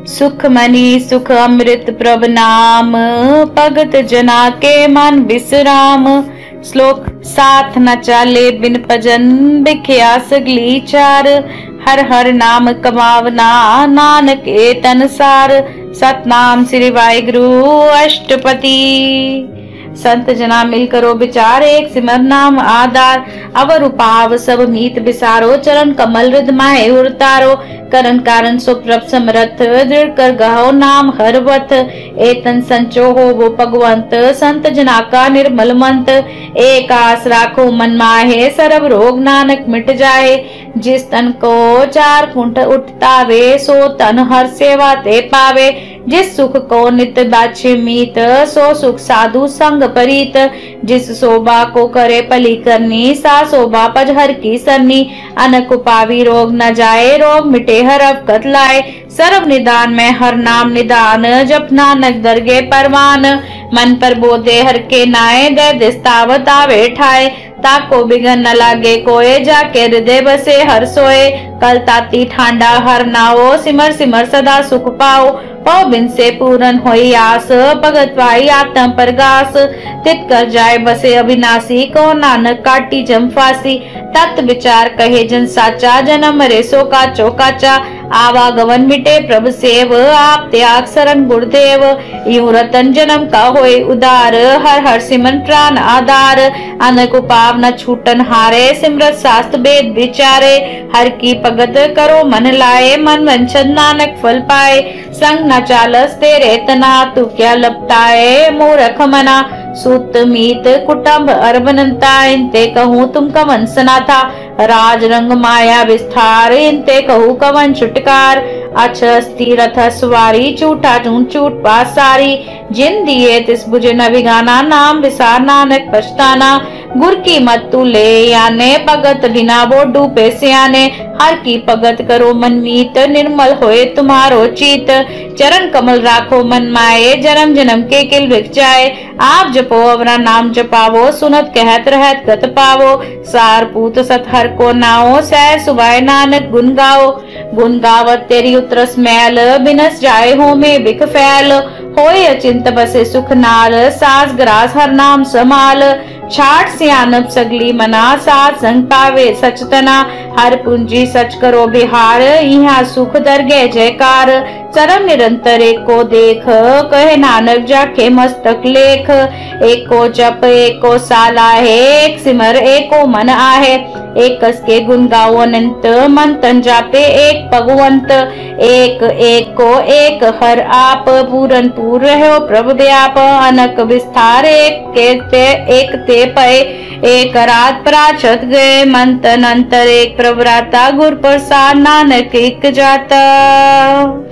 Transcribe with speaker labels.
Speaker 1: सुख मनी सुख अमृत प्रभ नाम, भगत जना के मन विश्राम। श्लोक साथ न चाले बिन भजन, बिख्या सगली चार। हर हर नाम कमावना, नानक ए तनसार। सतनाम श्री वाहिगुरु अष्टपति। संत जना मिल करो विचार, एक सिमर नाम आधार। अवर उपाव सब मीत बिसारो, चरण कमल हृद माहे उरतारो। करण कारण सुप्रभ समरथ, दृढ़ कर गहो नाम हरवत। एतन संचो हो वो भगवंत, संत जना का निर्मल मंत। एक आस राखो मन माहे, सरब रोग नानक मिट जाए। जिस तन को चार कुंठ उठता वे, सो तन हर सेवा ते पावे। जिस सुख को नित बाछे मीत, सो सुख साधु संग परीत। जिस शोभा को करे पली करनी, सा शोभा पजहर की सरनी। अनक पावी रोग न जाए, रोग मिटे हर अवकत लाए। सर्व निदान में हर नाम निदान, जप नानक दरगे परवान। मन पर बोधे हर के नाए, दे दिस्तावत आवे ठाए। ताको बिगन न लागे कोय, जाके हृदय बसे हर सोए। कल ताती ठांडा हर नाओ, सिमर सिमर सदा सुख पाओ। पौ बिन से पूरन होई आस, भगत पाई आत्म परगास। तित कर जाए बसे अविनाशी, को नानक काटी जम फांसी। तत् विचार कहे जन साचा, जन्म मरे सो काचो काचा। आवागमन मिटे प्रभ सेव, आप त्याग शरण गुरुदेव। यूं रतन जन्म का होए उदार, हर हर सिमन प्राण आधार। अनक उपाव न छूटन हारे, सिमरत शास्त्र वेद विचारे। हर की भगत करो मन लाए, मन वंचन नानक फल पाए। संग न चालस तेरे तना, तू क्या लपटाए मूर्ख मना। सूत मीत कुटुंब अरबनता, इनते कहूँ तुम कवन सना था। राज रंग माया विस्तार, इनते कहूँ कवन छुटकार। अछस्ती रथ सवारी, झूठा झूठ पासारी। जिन दिए तिस बुझे न बिगाना, नाम विसार नानक पछताना। गुर की मत तू ले आने, भगत बिना वो डूबे सियाने। हर की भगत करो मन मीत, निर्मल होए तुम्हारो चीत। चरण कमल राखो मन माए, जन्म जन्म के किल बिक जाए। आप जपो अवरा नाम जपावो, सुनत कहत रहत गत पावो। सार पूत सत हर को नाओ, सह सुबाय नानक गुन गाओ। गुन गावत तेरी उतरस मैल, बिनस जाए हो में बिख फैल। होए अचिंत बसे सुख नाल, सास ग्रास हर नाम समाल। छाट सियानप सगली मना, सात संग पावे सचतना। हर पूंजी सच करो बिहार, यहाँ सुख दरगे जयकार। चरण निरंतर एक को देख, कहे नानक जाके मस्तक लेख। एक को जप एक को साला है, एक सिमर एक को मन आहे। एक कस के गुण गाओ अनंत, मन तन जापे एक भगवंत। एक एक को एक हर आप, पूरन पूर रहो प्रभु व्याप। अनक विस्तार एक ते पए, एक रात प्राचत गए। मन तन अंतर एक प्रभु राता, गुर प्रसाद नानक एक जाता।